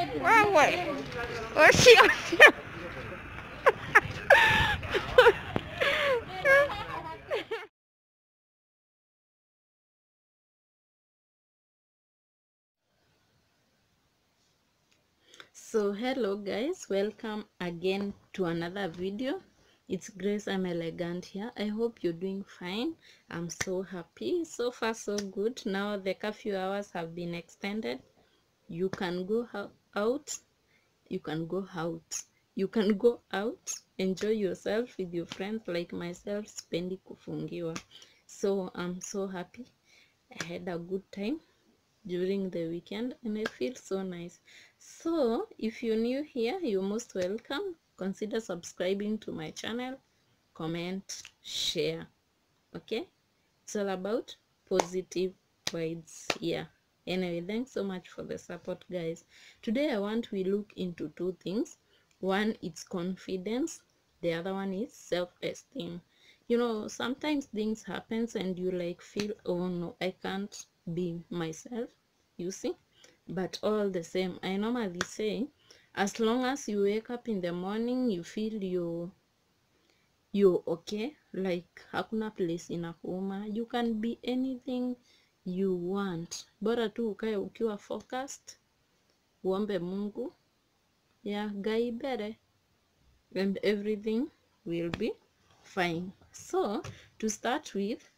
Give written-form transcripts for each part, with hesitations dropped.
Wewe. Osio. So hello guys, welcome again to another video. It's Grace. I'm elegant here. I hope you're doing fine. I'm so happy. So far so good. Now the curfew hours have been extended. You can go out, you can go out, you can go out, enjoy yourself with your friends. Like myself, spendi kufungiwa. So I'm so happy. I had a good time during the weekend and I feel so nice. So if you're new here, you're most welcome. Consider subscribing to my channel, comment, share. Okay, it's all about positive vibes here. Anyway, thanks so much for the support, guys. Today I want we look into two things. One is confidence, the other one is self-esteem. You know, sometimes things happens and you like feel, oh no, I can't be myself, you see. But all the same, I normally say, as long as you wake up in the morning, you feel you're okay, like hakuna place inakuuma, you can be anything you want, bora tu ukae ukiwa focused, uombe Mungu, yeah, gai bere, and everything will be fine. So to start with,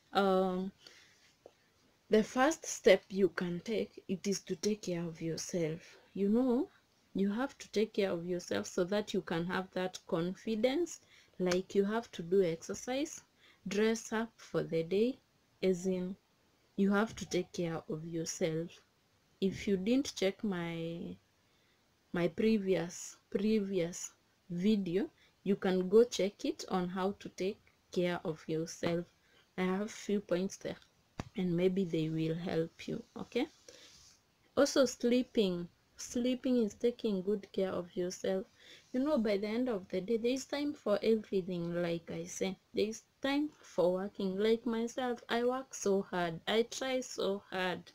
the first step you can take, it is to take care of yourself. You know, you have to take care of yourself so that you can have that confidence. Like you have to do exercise, dress up for the day, as in you have to take care of yourself. If you didn't check my previous video, you can go check it on how to take care of yourself. I have few points there and maybe they will help you. Okay, also sleeping is taking good care of yourself. You know, by the end of the day there is time for everything. Like I say, there is time for working. Like myself, I work so hard, I try so hard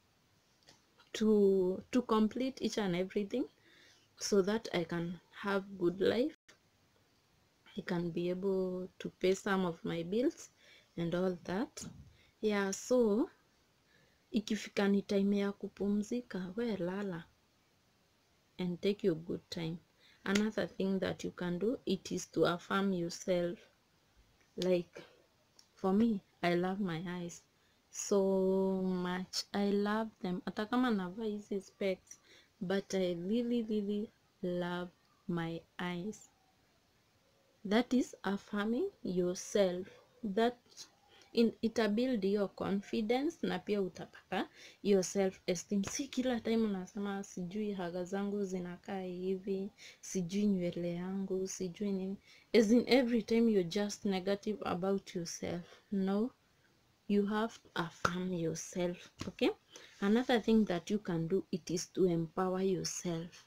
to complete each and everything so that I can have good life. I can be able to pay some of my bills and all that. Yeah, so ikifika ni time ya kupumzika, we lala and take your good time. Another thing that you can do, it is to affirm yourself. Like for me, I love my eyes so much. I love them. Hata kama navaa hizi specs, but I really love my eyes. That is affirming yourself. That itabuild your confidence na pia utapata your self esteem. Si kila time unasema sijui haga zangu zinakaa hivi, sijui nywele yangu, sijui nini. As in every time you're just negative about yourself. No, you have to affirm yourself. Okay, another thing that you can do, it is to empower yourself.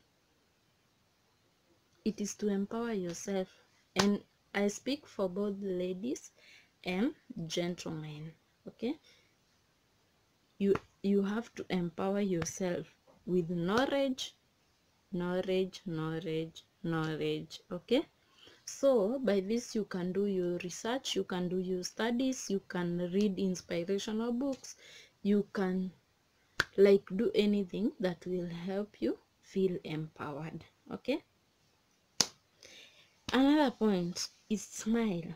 It is to empower yourself, and I speak for both ladies and gentlemen. Okay, you have to empower yourself with knowledge. Okay, so by this you can do your research, you can do your studies, you can read inspirational books, you can like do anything that will help you feel empowered. Okay, another point is smile.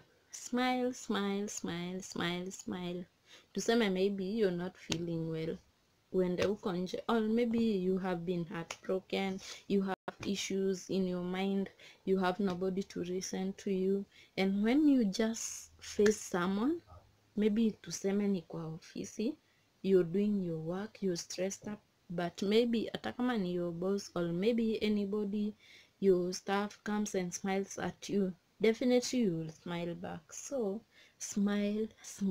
Smile. Tuseme maybe you're not feeling well, uende uko nje, or maybe you have been heartbroken, you have issues in your mind, you have nobody to listen to you, and when you just face someone, maybe tuseme ni kwa ofisi, you're doing your work, you're stressed up, but maybe hata kama ni your boss or maybe anybody, your staff comes and smiles at you, definitely you will smile back. So smile.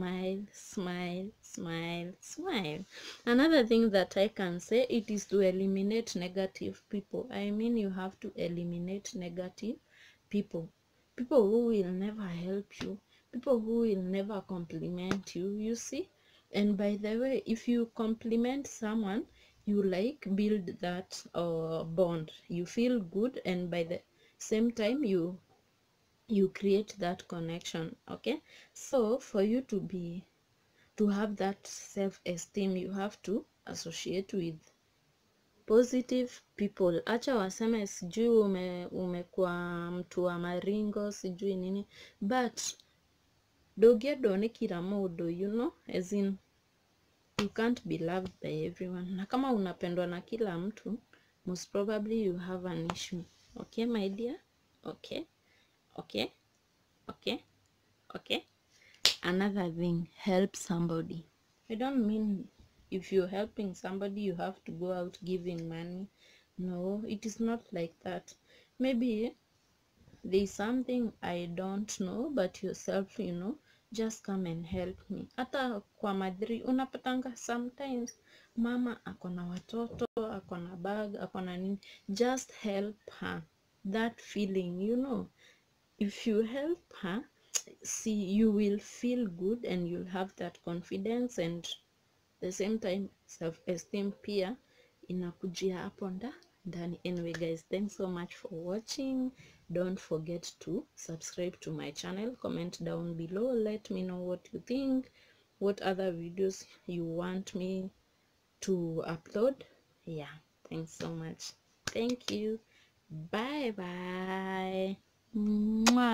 Another thing that I can say, it is to eliminate negative people. I mean, you have to eliminate negative people who will never help you, people who will never compliment you, you see. And by the way, if you compliment someone, you like build that bond. You feel good, and by the same time you create that connection. Okay, so for you to have that self-esteem, you have to associate with positive people. Acha waseme sijui umekuwa mtu wa maringo sijui nini, but dogedo ni kila modo, you know, as in you can't be loved by everyone. Na kama unapendwa na kila mtu, most probably you have an issue. Okay my dear? Okay, okay, okay, okay. Another thing, help somebody. I don't mean if you're helping somebody you have to go out giving money. No, it is not like that. Maybe there's something I don't know but yourself, you know, just come and help me. Hata kwa madri unapatanga sometimes mama akona watoto, akona bag, akona nini, just help her. That feeling, you know, if you help her, see, you will feel good and you'll have that confidence, and the same time self-esteem pia inakujia hapo ndani. Anyway guys, thanks so much for watching. Don't forget to subscribe to my channel, comment down below, let me know what you think, what other videos you want me to upload. Yeah, thanks so much. Thank you. Bye bye. Mwah.